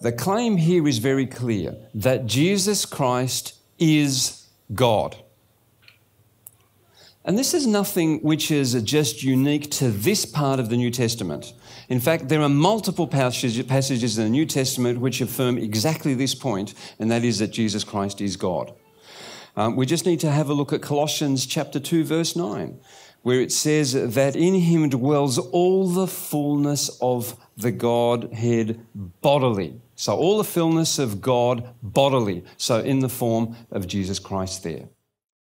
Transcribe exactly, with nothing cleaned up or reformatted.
the claim here is very clear, that Jesus Christ is God. And this is nothing which is just unique to this part of the New Testament. In fact, there are multiple passages in the New Testament which affirm exactly this point, and that is that Jesus Christ is God. Um, we just need to have a look at Colossians chapter two, verse nine, where it says that in him dwells all the fullness of the Godhead bodily. So all the fullness of God bodily, so in the form of Jesus Christ there.